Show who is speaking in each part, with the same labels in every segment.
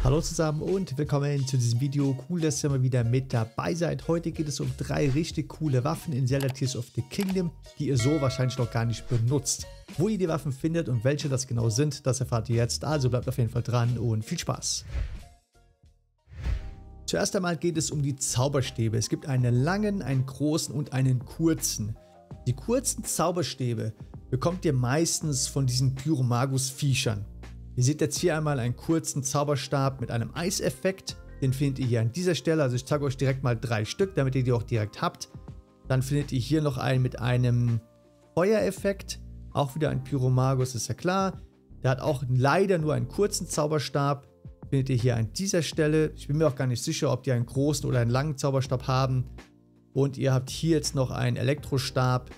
Speaker 1: Hallo zusammen und willkommen zu diesem Video. Cool, dass ihr mal wieder mit dabei seid. Heute geht es um 3 richtig coole Waffen in Zelda Tears of the Kingdom, die ihr so wahrscheinlich noch gar nicht benutzt. Wo ihr die Waffen findet und welche das genau sind, das erfahrt ihr jetzt. Also bleibt auf jeden Fall dran und viel Spaß. Zuerst einmal geht es um die Zauberstäbe. Es gibt einen langen, einen großen und einen kurzen. Die kurzen Zauberstäbe bekommt ihr meistens von diesen Pyromagus-Viechern. Ihr seht jetzt hier einmal einen kurzen Zauberstab mit einem Eiseffekt. Den findet ihr hier an dieser Stelle. Also ich zeige euch direkt mal 3 Stück, damit ihr die auch direkt habt. Dann findet ihr hier noch einen mit einem Feuereffekt. Auch wieder ein Pyromagus, ist ja klar. Der hat auch leider nur einen kurzen Zauberstab. Findet ihr hier an dieser Stelle. Ich bin mir auch gar nicht sicher, ob die einen großen oder einen langen Zauberstab haben. Und ihr habt hier jetzt noch einen Elektrostab.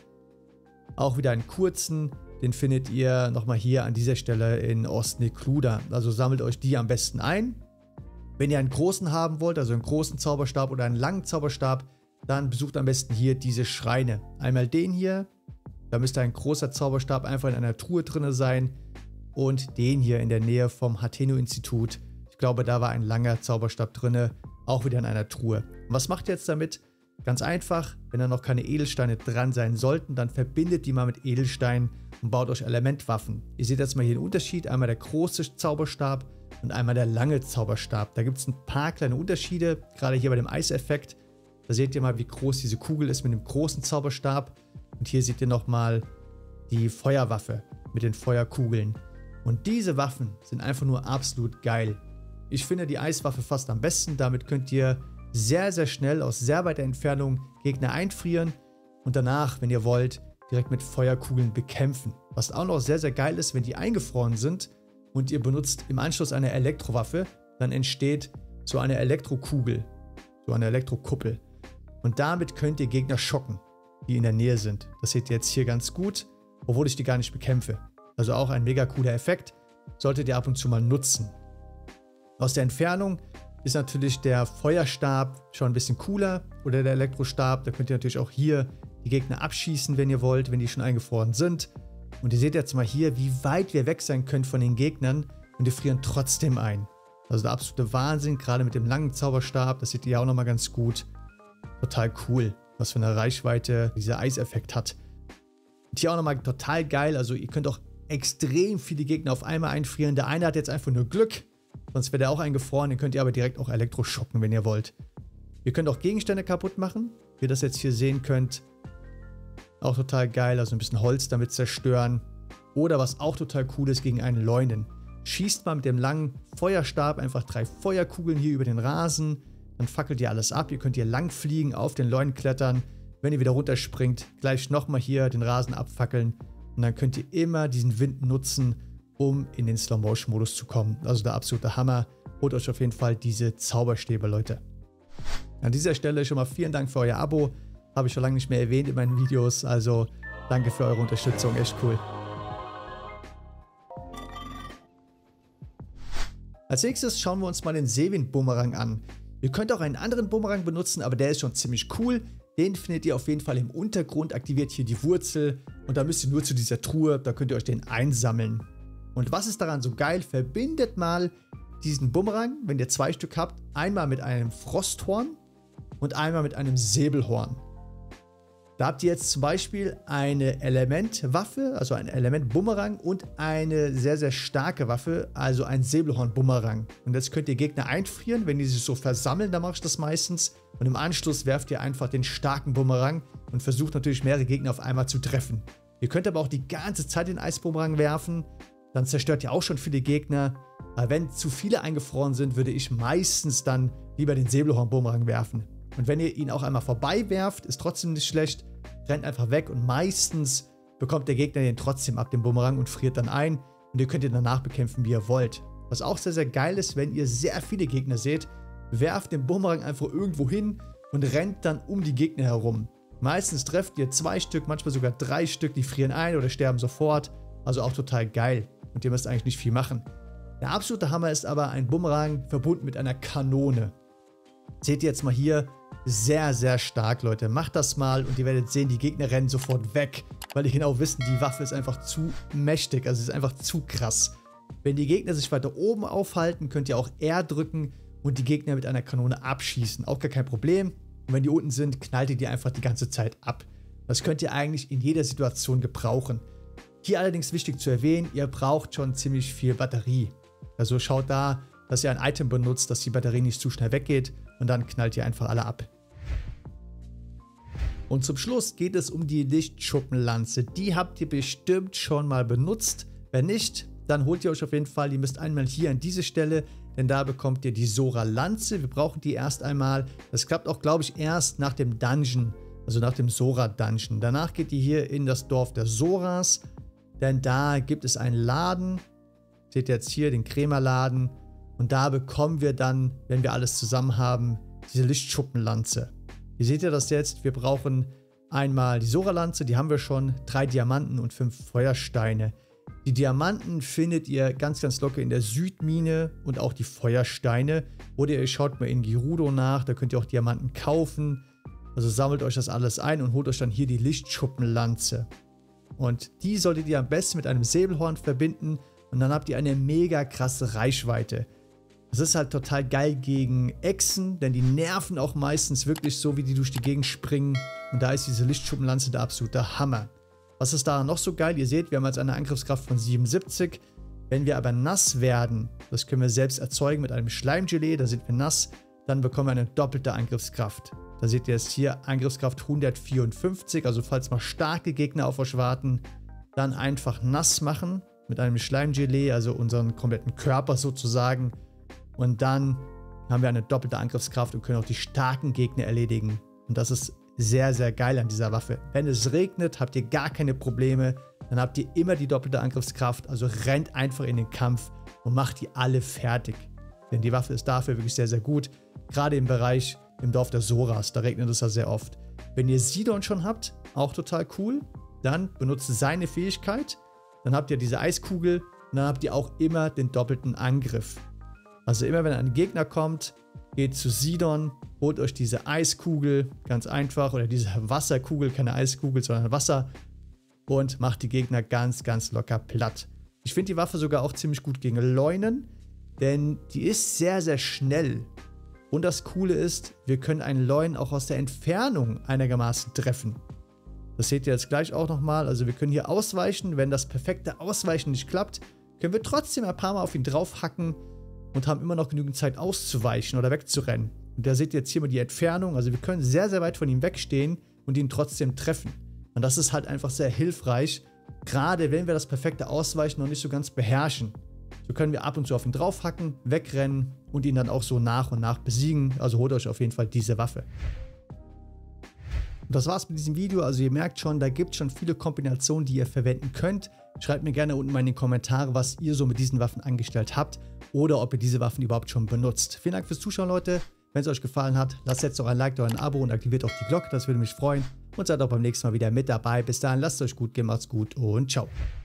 Speaker 1: Auch wieder einen kurzen. Den findet ihr nochmal hier an dieser Stelle in Ostnekluda. Also sammelt euch die am besten ein. Wenn ihr einen großen haben wollt, also einen großen Zauberstab oder einen langen Zauberstab, dann besucht am besten hier diese Schreine. Einmal den hier. Da müsste ein großer Zauberstab einfach in einer Truhe drin sein. Und den hier in der Nähe vom Hateno-Institut. Ich glaube, da war ein langer Zauberstab drin. Auch wieder in einer Truhe. Und was macht ihr jetzt damit? Ganz einfach, wenn da noch keine Edelsteine dran sein sollten, dann verbindet die mal mit Edelsteinen und baut euch Elementwaffen. Ihr seht jetzt mal hier den Unterschied, einmal der große Zauberstab und einmal der lange Zauberstab. Da gibt es ein paar kleine Unterschiede, gerade hier bei dem Eiseffekt. Da seht ihr mal, wie groß diese Kugel ist mit dem großen Zauberstab. Und hier seht ihr nochmal die Feuerwaffe mit den Feuerkugeln. Und diese Waffen sind einfach nur absolut geil. Ich finde die Eiswaffe fast am besten, damit könnt ihr sehr, sehr schnell aus sehr weiter Entfernung Gegner einfrieren und danach, wenn ihr wollt, direkt mit Feuerkugeln bekämpfen. Was auch noch sehr, sehr geil ist, wenn die eingefroren sind und ihr benutzt im Anschluss eine Elektrowaffe, dann entsteht so eine Elektrokugel, so eine Elektrokuppel. Und damit könnt ihr Gegner schocken, die in der Nähe sind. Das seht ihr jetzt hier ganz gut, obwohl ich die gar nicht bekämpfe. Also auch ein mega cooler Effekt, solltet ihr ab und zu mal nutzen. Aus der Entfernung ist natürlich der Feuerstab schon ein bisschen cooler oder der Elektrostab. Da könnt ihr natürlich auch hier die Gegner abschießen, wenn ihr wollt, wenn die schon eingefroren sind. Und ihr seht jetzt mal hier, wie weit wir weg sein können von den Gegnern und die frieren trotzdem ein. Also der absolute Wahnsinn, gerade mit dem langen Zauberstab. Das seht ihr auch nochmal ganz gut. Total cool, was für eine Reichweite dieser Eiseffekt hat. Und hier auch nochmal total geil. Also ihr könnt auch extrem viele Gegner auf einmal einfrieren. Der eine hat jetzt einfach nur Glück. Sonst wäre der auch eingefroren, den könnt ihr aber direkt auch elektroschocken, wenn ihr wollt. Ihr könnt auch Gegenstände kaputt machen, wie ihr das jetzt hier sehen könnt. Auch total geil, also ein bisschen Holz damit zerstören. Oder was auch total cool ist, gegen einen Leunen. Schießt mal mit dem langen Feuerstab einfach 3 Feuerkugeln hier über den Rasen. Dann fackelt ihr alles ab, ihr könnt hier lang fliegen, auf den Leunen klettern. Wenn ihr wieder runterspringt, gleich nochmal hier den Rasen abfackeln. Und dann könnt ihr immer diesen Wind nutzen, um in den Slow-Motion-Modus zu kommen. Also der absolute Hammer. Holt euch auf jeden Fall diese Zauberstäbe, Leute. An dieser Stelle schon mal vielen Dank für euer Abo. Habe ich schon lange nicht mehr erwähnt in meinen Videos. Also danke für eure Unterstützung. Echt cool. Als nächstes schauen wir uns mal den Seewind-Bumerang an. Ihr könnt auch einen anderen Bumerang benutzen, aber der ist schon ziemlich cool. Den findet ihr auf jeden Fall im Untergrund. Aktiviert hier die Wurzel. Und da müsst ihr nur zu dieser Truhe. Da könnt ihr euch den einsammeln. Und was ist daran so geil? Verbindet mal diesen Bumerang, wenn ihr 2 Stück habt, einmal mit einem Frosthorn und einmal mit einem Säbelhorn. Da habt ihr jetzt zum Beispiel eine Elementwaffe, also ein Element-Bumerang und eine sehr, sehr starke Waffe, also ein Säbelhorn-Bumerang. Und jetzt könnt ihr Gegner einfrieren, wenn die sich so versammeln, dann mache ich das meistens. Und im Anschluss werft ihr einfach den starken Bumerang und versucht natürlich mehrere Gegner auf einmal zu treffen. Ihr könnt aber auch die ganze Zeit den Eisbumerang werfen. Dann zerstört ihr auch schon viele Gegner. Aber wenn zu viele eingefroren sind, würde ich meistens dann lieber den Säbelhorn-Bumerang werfen. Und wenn ihr ihn auch einmal vorbei werft, ist trotzdem nicht schlecht, rennt einfach weg und meistens bekommt der Gegner den trotzdem ab dem Bumerang und friert dann ein. Und ihr könnt ihn danach bekämpfen, wie ihr wollt. Was auch sehr, sehr geil ist, wenn ihr sehr viele Gegner seht, werft den Bumerang einfach irgendwo hin und rennt dann um die Gegner herum. Meistens trefft ihr 2 Stück, manchmal sogar 3 Stück, die frieren ein oder sterben sofort. Also auch total geil. Und ihr müsst eigentlich nicht viel machen. Der absolute Hammer ist aber ein Bumerang verbunden mit einer Kanone. Seht ihr jetzt mal hier, sehr, sehr stark, Leute. Macht das mal und ihr werdet sehen, die Gegner rennen sofort weg, weil die genau wissen, die Waffe ist einfach zu mächtig, also ist einfach zu krass. Wenn die Gegner sich weiter oben aufhalten, könnt ihr auch R drücken und die Gegner mit einer Kanone abschießen. Auch gar kein Problem. Und wenn die unten sind, knallt ihr die einfach die ganze Zeit ab. Das könnt ihr eigentlich in jeder Situation gebrauchen. Hier allerdings wichtig zu erwähnen, ihr braucht schon ziemlich viel Batterie. Also schaut da, dass ihr ein Item benutzt, dass die Batterie nicht zu schnell weggeht und dann knallt ihr einfach alle ab. Und zum Schluss geht es um die Lichtschuppenlanze. Die habt ihr bestimmt schon mal benutzt. Wenn nicht, dann holt ihr euch auf jeden Fall, ihr müsst einmal hier an diese Stelle, denn da bekommt ihr die Sora-Lanze. Wir brauchen die erst einmal. Das klappt auch, glaube ich, erst nach dem Dungeon, also nach dem Sora-Dungeon. Danach geht ihr hier in das Dorf der Soras, denn da gibt es einen Laden. Seht ihr jetzt hier den Krämerladen. Und da bekommen wir dann, wenn wir alles zusammen haben, diese Lichtschuppenlanze. Hier seht ihr das jetzt. Wir brauchen einmal die Sora-Lanze, die haben wir schon, 3 Diamanten und 5 Feuersteine. Die Diamanten findet ihr ganz, ganz locker in der Südmine und auch die Feuersteine. Oder ihr schaut mal in Gerudo nach, da könnt ihr auch Diamanten kaufen. Also sammelt euch das alles ein und holt euch dann hier die Lichtschuppenlanze. Und die solltet ihr am besten mit einem Säbelhorn verbinden und dann habt ihr eine mega krasse Reichweite. Das ist halt total geil gegen Echsen, denn die nerven auch meistens wirklich so, wie die durch die Gegend springen. Und da ist diese Lichtschuppenlanze der absolute Hammer. Was ist da noch so geil? Ihr seht, wir haben jetzt eine Angriffskraft von 77. Wenn wir aber nass werden, das können wir selbst erzeugen mit einem Schleimgelee, da sind wir nass, dann bekommen wir eine doppelte Angriffskraft. Da seht ihr jetzt hier Angriffskraft 154, also falls mal starke Gegner auf euch warten, dann einfach nass machen mit einem Schleimgelee, also unseren kompletten Körper sozusagen. Und dann haben wir eine doppelte Angriffskraft und können auch die starken Gegner erledigen. Und das ist sehr, sehr geil an dieser Waffe. Wenn es regnet, habt ihr gar keine Probleme. Dann habt ihr immer die doppelte Angriffskraft. Also rennt einfach in den Kampf und macht die alle fertig. Denn die Waffe ist dafür wirklich sehr, sehr gut. Gerade im Bereich im Dorf der Soras, da regnet es ja sehr oft. Wenn ihr Sidon schon habt, auch total cool, dann benutzt seine Fähigkeit. Dann habt ihr diese Eiskugel und dann habt ihr auch immer den doppelten Angriff. Also immer wenn ein Gegner kommt, geht zu Sidon, holt euch diese Eiskugel, ganz einfach, oder diese Wasserkugel, keine Eiskugel, sondern Wasser, und macht die Gegner ganz, ganz locker platt. Ich finde die Waffe sogar auch ziemlich gut gegen Leunen, denn die ist sehr, sehr schnell. Und das Coole ist, wir können einen Leuen auch aus der Entfernung einigermaßen treffen. Das seht ihr jetzt gleich auch nochmal. Also wir können hier ausweichen. Wenn das perfekte Ausweichen nicht klappt, können wir trotzdem ein paar Mal auf ihn drauf hacken und haben immer noch genügend Zeit auszuweichen oder wegzurennen. Und da seht ihr jetzt hier mal die Entfernung. Also wir können sehr, sehr weit von ihm wegstehen und ihn trotzdem treffen. Und das ist halt einfach sehr hilfreich, gerade wenn wir das perfekte Ausweichen noch nicht so ganz beherrschen. So können wir ab und zu auf ihn draufhacken, wegrennen und ihn dann auch so nach und nach besiegen. Also holt euch auf jeden Fall diese Waffe. Und das war's mit diesem Video. Also ihr merkt schon, da gibt es schon viele Kombinationen, die ihr verwenden könnt. Schreibt mir gerne unten mal in die Kommentare, was ihr so mit diesen Waffen angestellt habt oder ob ihr diese Waffen überhaupt schon benutzt. Vielen Dank fürs Zuschauen, Leute. Wenn es euch gefallen hat, lasst jetzt doch ein Like oder ein Abo und aktiviert auch die Glocke, das würde mich freuen. Und seid auch beim nächsten Mal wieder mit dabei. Bis dahin, lasst es euch gut gehen, macht's gut und ciao.